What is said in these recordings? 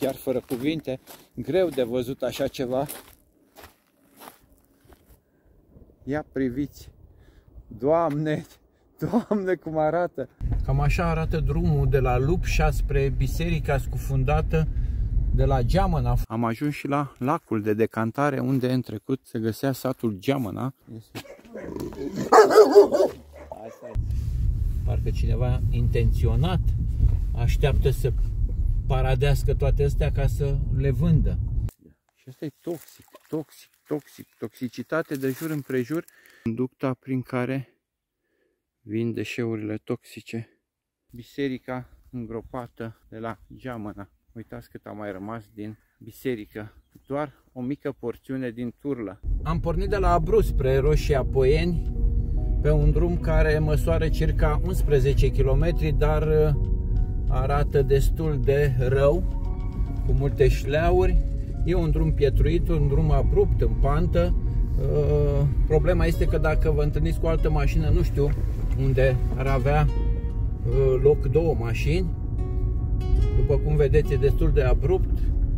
chiar fără cuvinte, greu de văzut așa ceva. Ia priviți, Doamne, Doamne cum arată! Cam așa arată drumul de la Lupșa spre biserica scufundată de la Geamăna. Am ajuns și la lacul de decantare, unde în trecut se găsea satul Geamăna. Parcă cineva intenționat așteaptă să paradească toate astea ca să le vândă. Și asta e toxic, toxic, toxic, toxicitate de jur împrejur. Conducta prin care vin deșeurile toxice. Biserica îngropată de la Geamăna. Uitați cât a mai rămas din biserică. Doar o mică porțiune din turlă. Am pornit de la Abruz spre Roșia Poieni, pe un drum care măsoară circa 11 km, dar arată destul de rău, cu multe șleauri. E un drum pietruit, un drum abrupt, în pantă. Problema este că dacă vă întâlniți cu o altă mașină, nu știu unde ar avea loc două mașini. După cum vedeți, e destul de abrupt.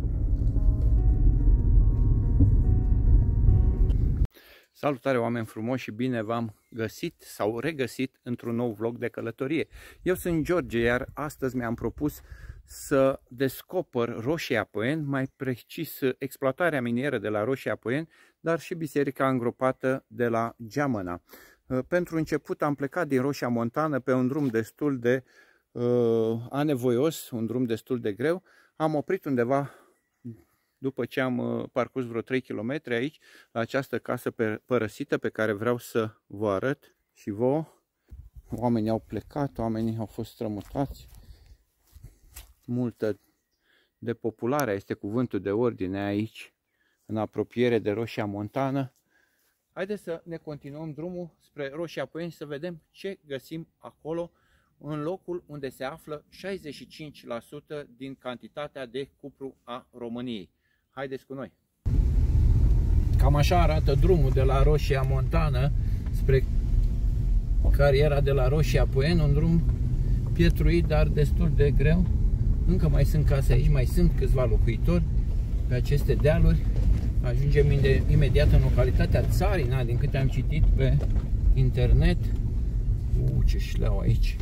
Salutare, oameni frumoși, și bine v-am găsit sau regăsit într-un nou vlog de călătorie. Eu sunt George, iar astăzi mi-am propus să descoper Roșia Poieni, mai precis exploatarea minieră de la Roșia Poieni, dar și biserica îngropată de la Geamăna. Pentru început am plecat din Roșia Montană pe un drum destul de anevoios, un drum destul de greu. Am oprit undeva, după ce am parcurs vreo 3 km aici, la această casă părăsită pe care vreau să vă arăt și vouă. Oamenii au plecat, oamenii au fost strămutați. Multă depopulare este cuvântul de ordine aici, în apropiere de Roșia Montană. Haideți să ne continuăm drumul spre Roșia Poieni să vedem ce găsim acolo, în locul unde se află 65% din cantitatea de cupru a României. Haideți cu noi! Cam așa arată drumul de la Roșia Montană spre cariera de la Roșia Poieni, un drum pietruit, dar destul de greu. Încă mai sunt case aici, mai sunt câțiva locuitori pe aceste dealuri. Ajungem imediat în localitatea Țarina, din câte am citit pe internet. Ce șleau aici!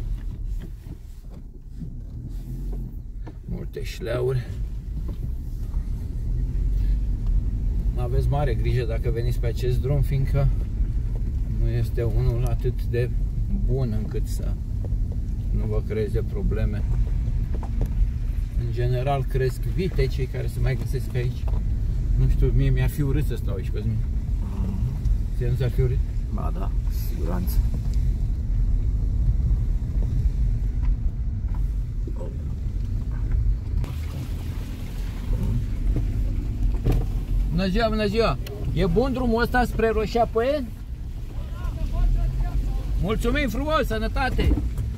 Multe șleauri. Aveți mare grijă dacă veniți pe acest drum, fiindcă nu este unul atât de bun încât să nu vă creeze probleme. În general cresc vite cei care se mai găsesc aici. Nu știu, mie mi-ar fi urât să stau aici, Cosmin. Ție nu ți-ar fi urât? Ba da, siguranță. Bună ziua, bună ziua! E bun drumul ăsta spre Roșia Poieni? Mulțumim frumos, sănătate!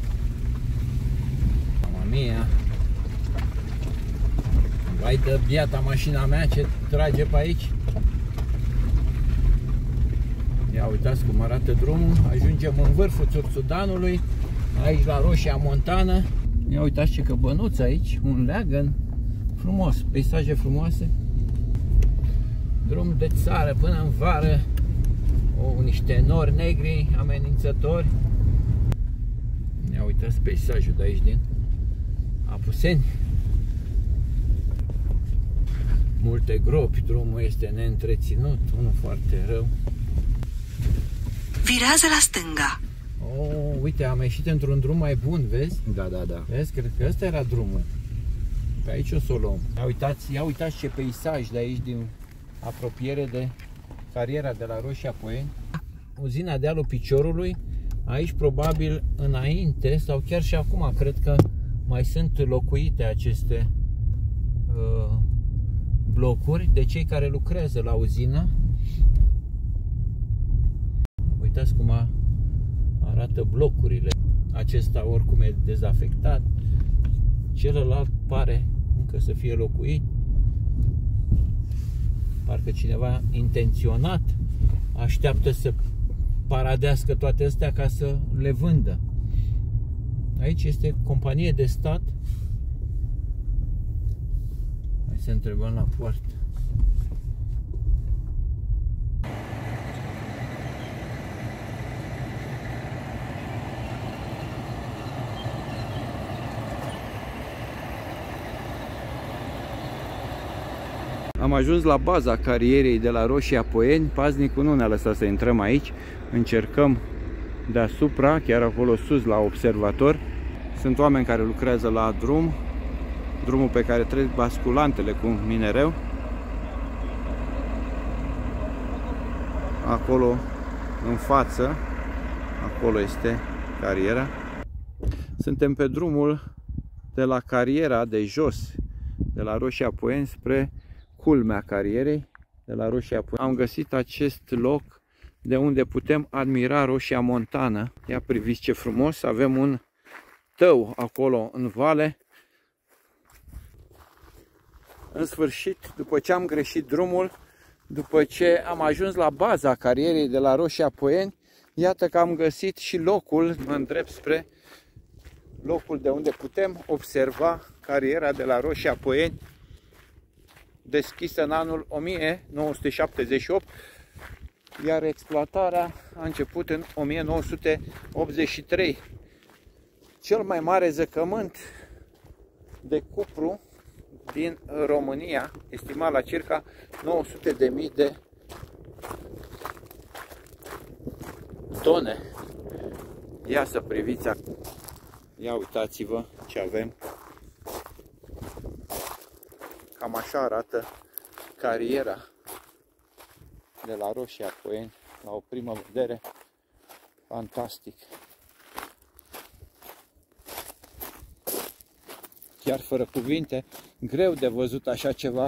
Mama mia! Vai de biata mașina mea ce trage pe aici! Ia uitați cum arată drumul. Ajungem în vârful Țurțudanului, aici la Roșia Montană. Ia uitați ce căbănuț aici, un leagăn frumos, peisaje frumoase. Drum de țară până în vară. Niște nori negri amenințători. Ia uitați peisajul de aici din Apuseni. Multe gropi, drumul este neîntreținut, unul foarte rău. Virează la stânga. Uite, am ieșit într-un drum mai bun, vezi? Da, da, da. Vezi, cred că ăsta era drumul. Pe aici o să o luăm. Ia uitați ce peisaj de aici, din apropiere de cariera de la Roșia Poieni. Uzina Dealul Piciorului. Aici probabil înainte, sau chiar și acum, cred că mai sunt locuite aceste blocuri de cei care lucrează la uzină. Uitați cum arată blocurile. Acesta oricum e dezafectat. Celălalt pare încă să fie locuit. Parcă cineva intenționat așteaptă să paradească toate astea ca să le vândă. Aici este companie de stat. Se întrebăm la poartă. Am ajuns la baza carierei de la Roșia Poieni. Paznicul nu ne-a lăsat să intrăm aici. Încercăm deasupra, chiar acolo sus la observator. Sunt oameni care lucrează la drum, drumul pe care trec basculantele cu minereu. Acolo în față, acolo este cariera. Suntem pe drumul de la cariera de jos, de la Roșia Poieni spre culmea carierei de la Roșia Poieni. Am găsit acest loc de unde putem admira Roșia Montană. Ia priviți ce frumos, avem un tău acolo în vale. În sfârșit, după ce am greșit drumul, după ce am ajuns la baza carierei de la Roșia Poieni, iată că am găsit și locul, mă îndrept spre locul de unde putem observa cariera de la Roșia Poieni, deschisă în anul 1978, iar exploatarea a început în 1983. Cel mai mare zăcământ de cupru din România, estimat la circa 900.000 de tone. Ia să priviți acum. Ia uitați-vă ce avem. Cam așa arată cariera de la Roșia Poieni, la o primă vedere. Fantastic. Chiar fără cuvinte, greu de văzut așa ceva.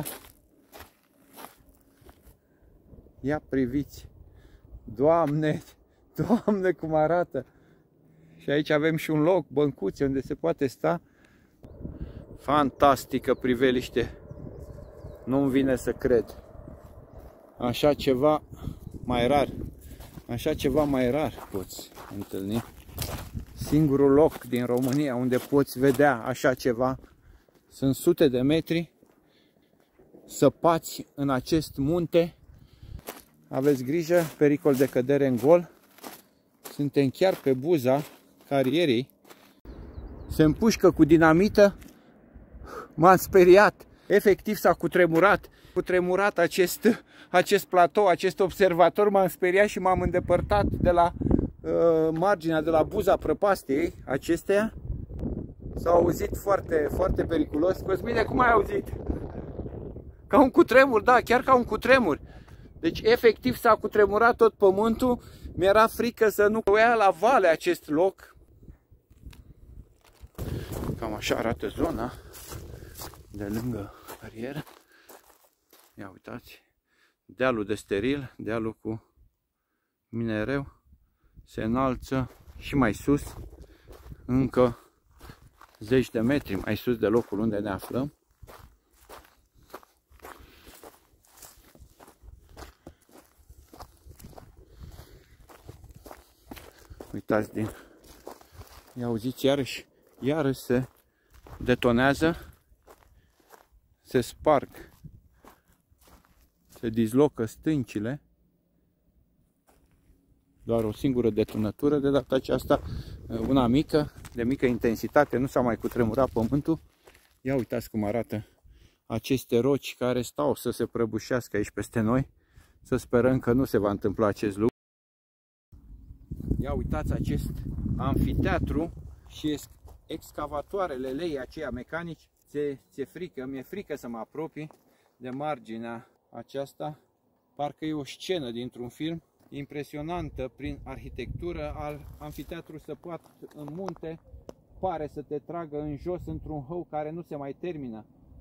Ia priviți. Doamne, Doamne cum arată. Și aici avem și un loc, băncuțe unde se poate sta. Fantastică priveliște. Nu-mi vine să cred. Așa ceva mai rar. Așa ceva mai rar poți întâlni. Singurul loc din România unde poți vedea așa ceva. Sunt sute de metri săpați în acest munte. Aveți grijă, pericol de cădere în gol. Suntem chiar pe buza carierei. Se împușcă cu dinamită. M-am speriat. Efectiv s-a cutremurat. Cutremurat acest platou, acest observator. M-am speriat și m-am îndepărtat de la marginea, de la buza prăpastiei acesteia. S-a auzit foarte, foarte periculos. Cosmine, cum ai auzit? Ca un cutremur, da, chiar ca un cutremur. Deci efectiv s-a cutremurat tot pământul. Mi-era frică să nu ia la vale acest loc. Cam așa arată zona de lângă carieră. Ia uitați. Dealul de steril, dealul cu minereu. Se înalță și mai sus, încă zeci de metri mai sus de locul unde ne aflăm. Uitați din... Ia auziți, iarăși se detonează, se sparg, se dislocă stâncile. Doar o singură detonătură, de data aceasta una mică, de mică intensitate, nu s-a mai cutremurat pământul. Ia uitați cum arată aceste roci care stau să se prăbușească aici peste noi. Să sperăm că nu se va întâmpla acest lucru. Ia uitați acest amfiteatru și excavatoarele lei aceia mecanici. Ți-e frică, mi-e frică să mă apropii de marginea aceasta. Parcă e o scenă dintr-un film. Impresionantă prin arhitectură, al amfiteatru săpat în munte, pare să te tragă în jos într-un hău care nu se mai termină.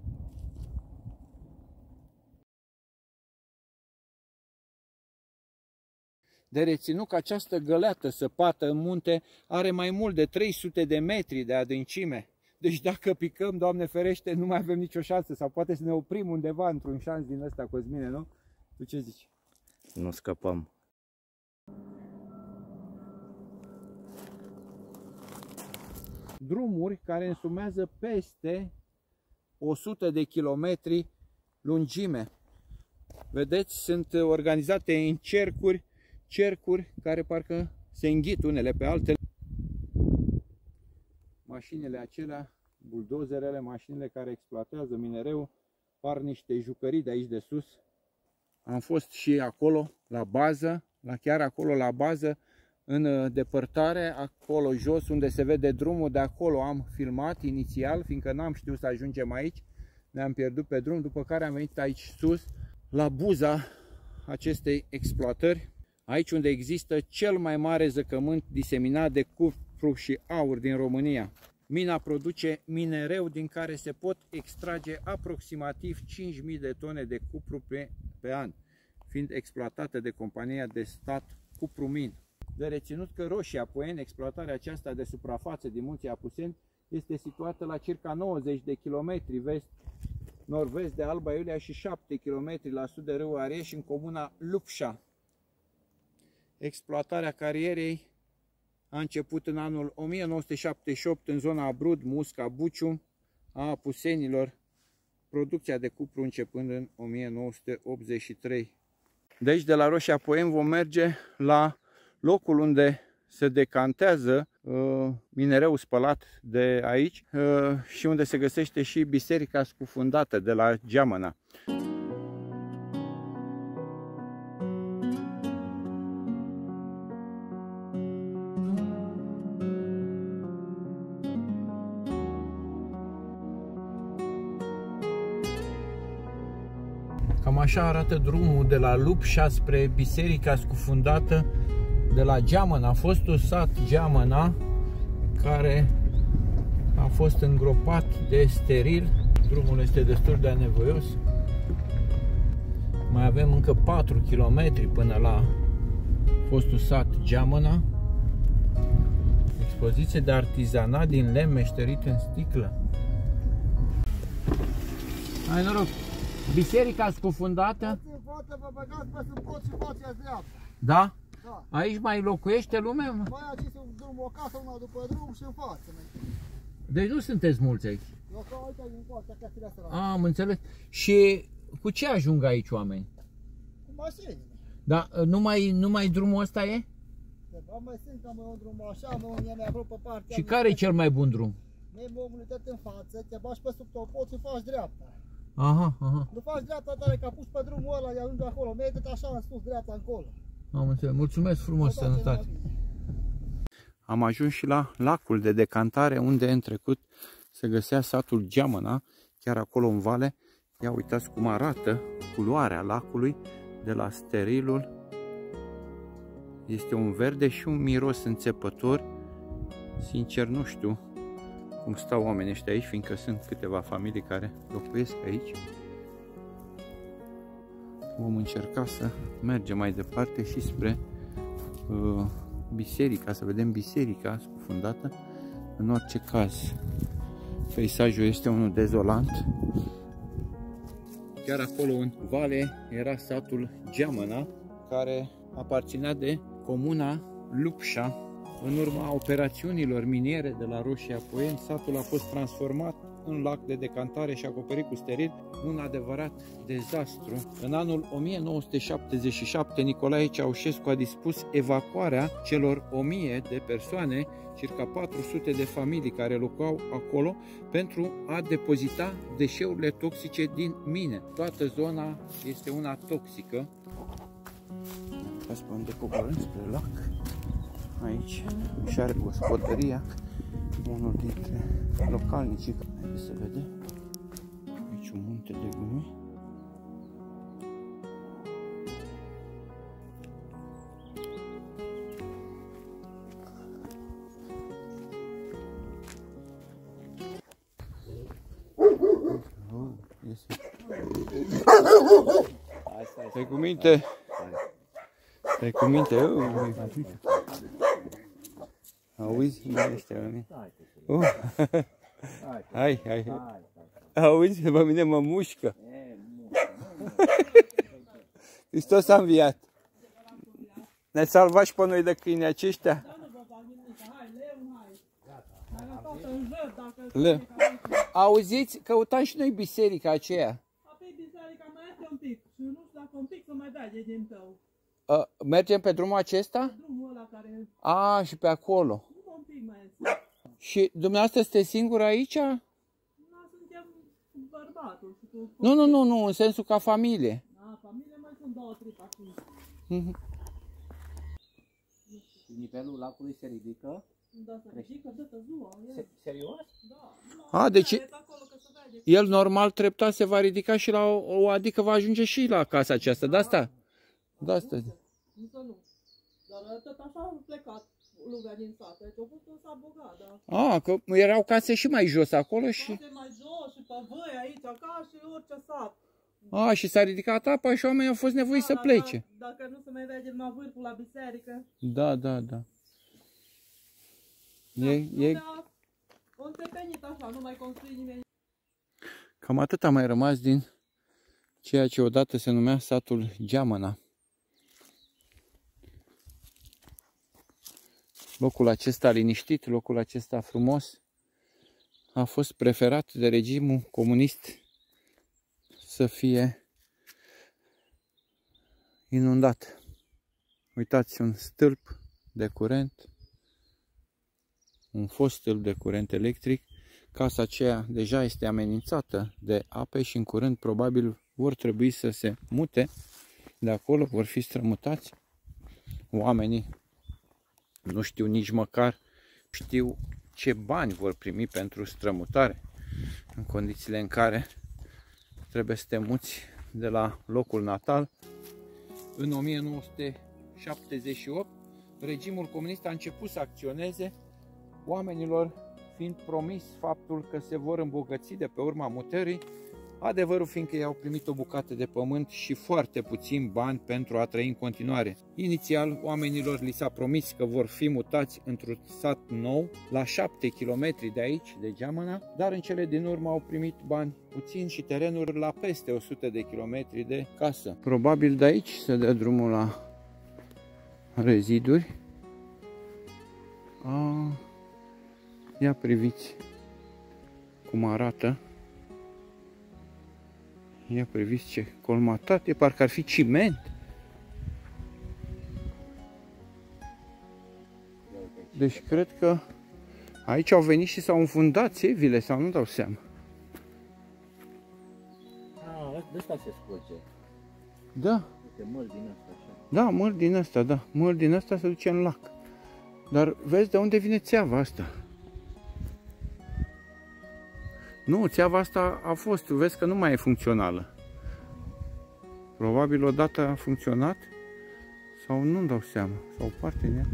De reținut că această găleată săpată în munte are mai mult de 300 de metri de adâncime. Deci dacă picăm, Doamne ferește, nu mai avem nicio șansă, sau poate să ne oprim undeva într-un șans din ăsta, Cosmine, nu? Tu ce zici? Nu scăpăm. Drumuri care însumează peste 100 de kilometri lungime. Vedeți, sunt organizate în cercuri care parcă se înghit unele pe altele. Mașinile acelea, buldozerele, mașinile care exploatează minereul, par niște jucării de aici de sus. Am fost și acolo, la bază, chiar acolo la bază, în depărtare, acolo jos unde se vede drumul, de acolo am filmat inițial, fiindcă n-am știut să ajungem aici, ne-am pierdut pe drum, după care am venit aici sus, la buza acestei exploatări, aici unde există cel mai mare zăcământ diseminat de cupru și aur din România. Mina produce minereu din care se pot extrage aproximativ 5.000 de tone de cupru pe an, fiind exploatată de compania de stat Cupromin. De reținut că Roșia Poieni, exploatarea aceasta de suprafață din munții Apuseni, este situată la circa 90 de kilometri nord-vest de Alba Iulia și 7 km la sud de râul Arieș, în comuna Lupșa. Exploatarea carierei a început în anul 1978 în zona Brud, Musca, Bucium a apusenilor, producția de cupru începând în 1983. De aici, de la Roșia Poieni, vom merge la locul unde se decantează minereul spălat de aici și unde se găsește și biserica scufundată de la Geamăna. Cam așa arată drumul de la Lupșa spre biserica scufundată de la Geamăna, fostul sat Geamăna, care a fost îngropat de steril. Drumul este destul de anevoios. Mai avem încă 4 km până la fostul sat Geamăna. Expoziție de artizanat din lemn meșterit în sticlă. Hai noroc! Biserica scufundată. Da? Da. Aici mai locuiește lumea? Mai aici se drum o casă, una după drum și în față. Deci nu sunteți mulți aici? Eu ca aici din coastea casele astea. Am înțeles. Și cu ce ajung aici oameni? Cu mașini. Da, numai drumul ăsta e? Da, mai sunt cam un drum așa, mai acolo pe partea. Și care e cel mai bun drum? Mai mobilitate în față, te bași pe sub topot și faci dreapta. Aha, aha. Nu faci dreapta tare, că a pus pe drumul ăla, i ajunge acolo, merge așa în sus, dreapta încolo. Am înțeles. Mulțumesc frumos, sănătate. Am ajuns și la lacul de decantare, unde în trecut se găsea satul Geamăna, chiar acolo în vale. Ia uitați cum arată culoarea lacului de la sterilul. Este un verde și un miros înțepător. Sincer nu știu cum stau oamenii ăștia aici, fiindcă sunt câteva familii care locuiesc aici. Vom încerca să mergem mai departe și spre biserica, să vedem biserica scufundată. În orice caz, peisajul este unul dezolant. Chiar acolo în vale era satul Geamăna, care aparținea de comuna Lupșa. În urma operațiunilor miniere de la Roșia Poieni, satul a fost transformat în lac de decantare și acoperit cu steril, un adevărat dezastru. În anul 1977, Nicolae Ceaușescu a dispus evacuarea celor 1000 de persoane, circa 400 de familii care locuiau acolo, pentru a depozita deșeurile toxice din mine. Toată zona este una toxică. Uitați pe unde coborâm spre lac. Aici și are gospodăria, unul dintre localnicii. Haideți să vedem. Aici un munte de gunoi. Stai cu minte. Stai cu minte. Auzi? Mai este la mine. Hai. Auzi? Pe mine mă mușcă. Hristos a înviat. Ne salva și pe noi de câini aceștia. Auziți? Căutam și noi biserica aceea. un pic. Și nu știu dacă un pic să mai dai de din tău. Mergem pe drumul acesta? Drumul ăla care... A, și pe acolo. Un pic mai este. Și dumneavoastră sunteți singur aici? Da, suntem cu bărbatul și cu... Nu, în sensul ca familie. Da, familie mai sunt 2-3 acum. Nivelul lacului se ridică? Da, se ridică, dă-te ziua. Serios? Da. A, deci Acolo, că se vede. el normal treptat se va ridica și la adică va ajunge și la casa aceasta, de asta. De asta. Însă nu. Dar tot așa au plecat lumea din sat. Deci au fost un sat bogat, da. A, că erau case și mai jos acolo și... Case mai jos și pe văi aici, ca și orice sat. A, și s-a ridicat apa și oamenii au fost nevoiți să plece. Dacă nu se mai vede numai vârful la biserică. Da. O întrepenit așa, nu mai construi nimeni. Cam atât a mai rămas din ceea ce odată se numea satul Geamăna. Locul acesta liniștit, locul acesta frumos, a fost preferat de regimul comunist să fie inundat. Uitați, un stâlp de curent, un fost stâlp de curent electric. Casa aceea deja este amenințată de ape și în curând probabil vor trebui să se mute de acolo, vor fi strămutați. Oamenii nu știu nici măcar ce bani vor primi pentru strămutare, în condițiile în care trebuie să te muți de la locul natal. În 1978, regimul comunist a început să acționeze, oamenilor fiind promis faptul că se vor îmbogăți de pe urma mutării, adevărul fiindcă ei au primit o bucată de pământ și foarte puțini bani pentru a trăi în continuare. Inițial, oamenilor li s-a promis că vor fi mutați într-un sat nou, la 7 km de aici, de Geamăna, dar în cele din urmă au primit bani puțini și terenuri la peste 100 de kilometri de casă. Probabil de aici se dă drumul la reziduri. Ia priviți cum arată. Ia priviți ce colmatate, parcă ar fi ciment. Deci cred că aici au venit și s-au înfundat țevile sau nu dau seama. De asta se scoce. Da. Uite, măl din asta așa. Da, măl din asta, da. Măl din asta se duce în lac. Dar vezi de unde vine țeava asta? Nu, țeava asta a fost, vezi că nu mai e funcțională. Probabil odată a funcționat sau nu-mi dau seama, sau parte din ea.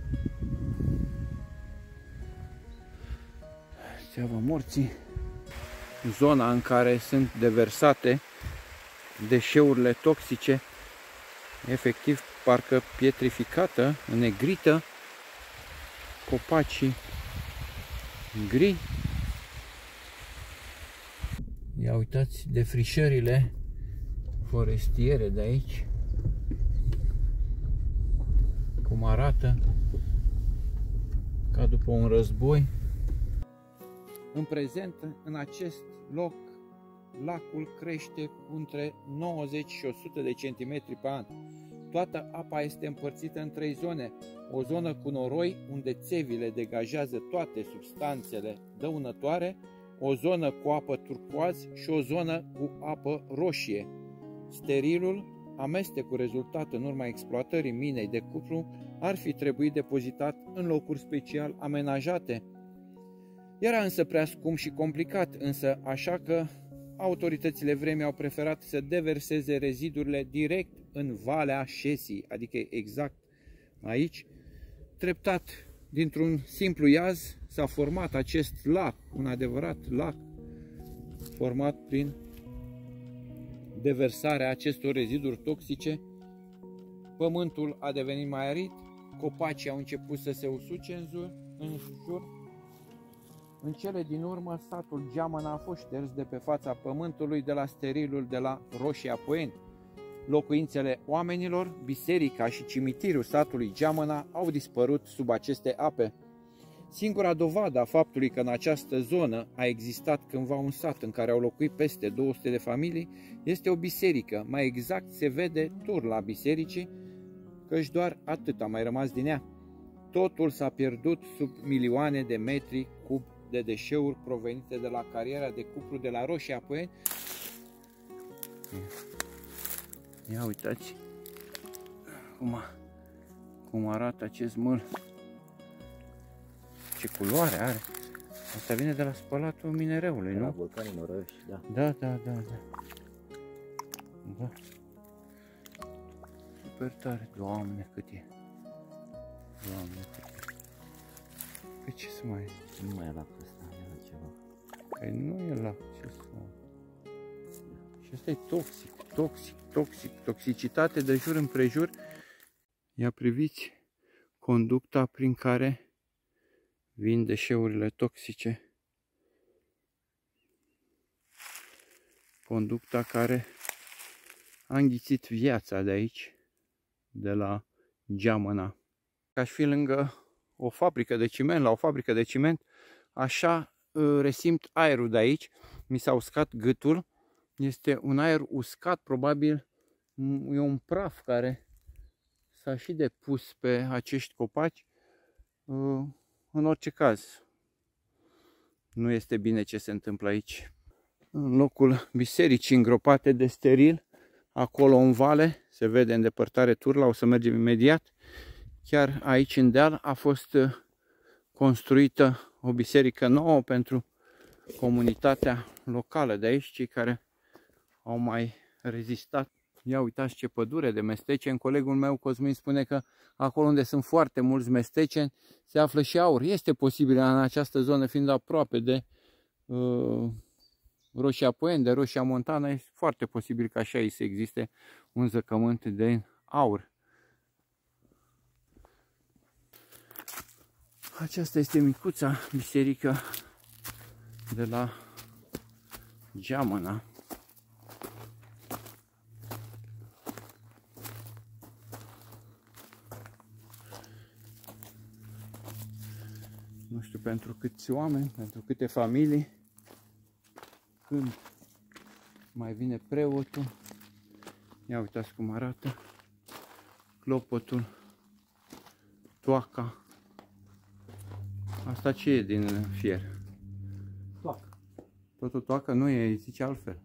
Țeava morții. Zona în care sunt deversate deșeurile toxice, efectiv parcă pietrificată, înnegrită, copacii gri. Ia uitați defrișările forestiere de aici, cum arată, ca după un război. În prezent, în acest loc, lacul crește cu între 90 și 100 de centimetri pe an. Toată apa este împărțită în 3 zone. O zonă cu noroi, unde țevile degajează toate substanțele dăunătoare, o zonă cu apă turcoaz și o zonă cu apă roșie. Sterilul, amestecul rezultat în urma exploatării minei de cupru, ar fi trebuit depozitat în locuri special amenajate. Era însă prea scump și complicat, însă așa că autoritățile vremii au preferat să deverseze rezidurile direct în Valea Șesii, adică exact aici. Treptat, dintr-un simplu iaz, s-a format acest lac, un adevărat lac, format prin deversarea acestor reziduri toxice. Pământul a devenit mai arid, copacii au început să se usuce în jur. În cele din urmă, satul Geamăna a fost șters de pe fața pământului de la sterilul de la Roșia Poieni. Locuințele oamenilor, biserica și cimitirul satului Geamăna au dispărut sub aceste ape. Singura dovadă a faptului că în această zonă a existat cândva un sat în care au locuit peste 200 de familii este o biserică. Mai exact se vede turla bisericii, căci doar atât a mai rămas din ea. Totul s-a pierdut sub milioane de metri cub de deșeuri provenite de la cariera de cupru de la Roșia Poieni. Ia uitați cum arată acest măl. Ce culoare are. Asta vine de la spălatul minereului, nu? La Vulcanii Noroși, da. Da. Super tare. Doamne, cât e. Doamne, cât e. Pe ce să mai... Nu mai e lapul ăsta, e altceva. Păi nu e lac, ce să... Și asta e toxic. Toxicitate de jur împrejur. Ia priviți conducta prin care vin deșeurile toxice. Conducta care a înghițit viața de aici, de la Geamăna. Aș fi lângă o fabrică de ciment, la o fabrică de ciment, așa resimt aerul de aici. Mi s-a uscat gâtul. Este un aer uscat, probabil e un praf care s-a și depus pe acești copaci. În orice caz, nu este bine ce se întâmplă aici. În locul bisericii îngropate de steril, acolo în vale, se vede în depărtare turla, o să mergem imediat. Chiar aici în deal a fost construită o biserică nouă pentru comunitatea locală de aici, cei care au mai rezistat. Ia uitați ce pădure de mesteceni. Colegul meu Cosmin spune că acolo unde sunt foarte mulți mesteceni se află și aur. Este posibil în această zonă, fiind aproape de Roșia Poieni, de Roșia Montană, este foarte posibil ca și aici să existe un zăcământ de aur. Aceasta este micuța biserică de la Geamăna. Nu știu pentru câți oameni, pentru câte familii, când mai vine preotul. Ia uitați cum arată clopotul, toaca. Asta ce e din fier? Toacă. Totul toacă? Nu e, zice altfel.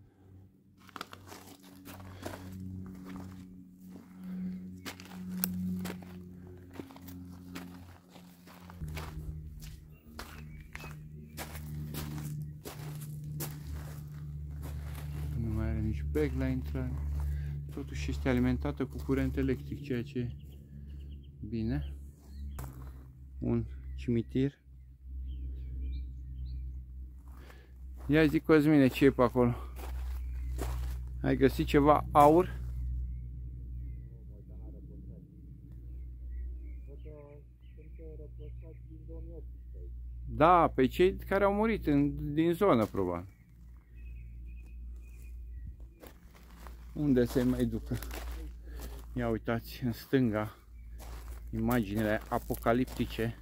Nu mai are nici bec la intrare. Totuși este alimentată cu curent electric, ceea ce e bine. Un cimitir. Ia zi, Cosmine, ce e pe acolo? Ai găsit ceva aur? Da, pe cei care au murit din zonă, probabil. Unde se mai ducă? Ia uitați, în stânga, imaginele apocaliptice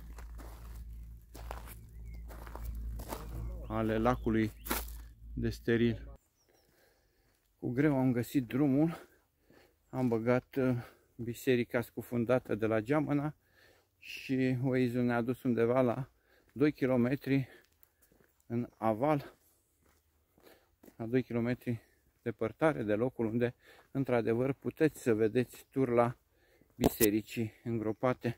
ale lacului de steril. Cu greu am găsit drumul, am băgat biserica scufundată de la Geamăna și Waze-ul ne-a dus undeva la 2 km în aval, la 2 km depărtare de locul unde într-adevăr puteți să vedeți turla bisericii îngropate.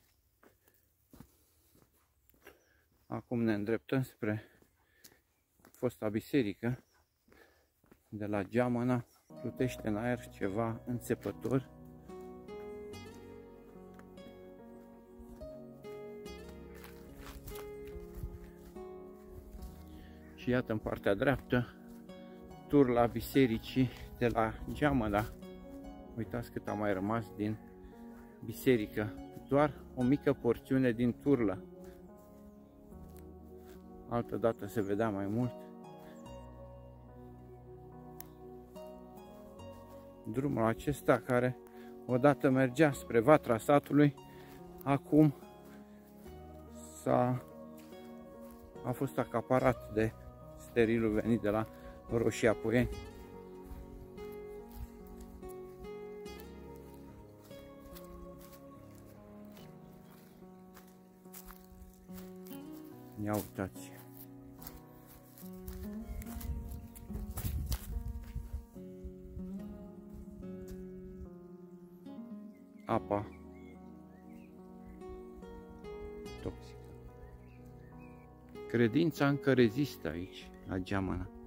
Acum ne îndreptăm spre fosta biserică de la Geamăna. Plutește în aer ceva înțepător. Și iată în partea dreaptă turla bisericii de la Geamăna. Uitați cât a mai rămas din biserică. Doar o mică porțiune din turlă. Altă dată se vedea mai mult. Drumul acesta care odată mergea spre Vatra satului, acum s-a a fost acaparat de sterilul venit de la Roșii Apoieni. Ia uitați. Apa toxică. Credința încă rezistă aici, la Geamănă.